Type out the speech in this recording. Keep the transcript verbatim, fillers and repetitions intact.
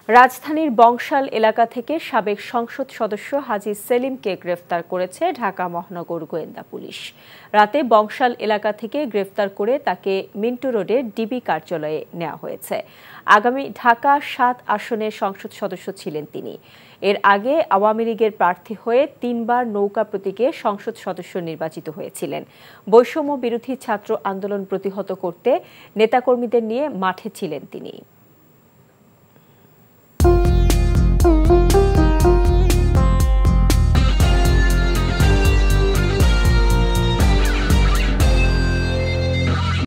রাজধানীর বংশাল এলাকা থেকে সাবেক সংসদ সদস্য হাজী সেলিমকে গ্রেফতার করেছে ঢাকা মহানগর গোয়েন্দা পুলিশ। রাতে বংশাল এলাকা থেকে গ্রেফতার করে তাকে মিন্টু রোডের ডিবি কার্যালয়ে নেওয়া হয়েছে। আগামী ঢাকা সাত আসনের সংসদ সদস্য ছিলেন তিনি। এর আগে আওয়ামী লীগের প্রার্থী হয়ে তিনবার নৌকা প্রতীকে সংসদ সদস্য নির্বাচিত হয়েছিলেন। বৈষম্য বিরোধী ছাত্র আন্দোলন প্রতিহত করতে নেতাকর্মীদের নিয়ে মাঠে ছিলেন তিনি।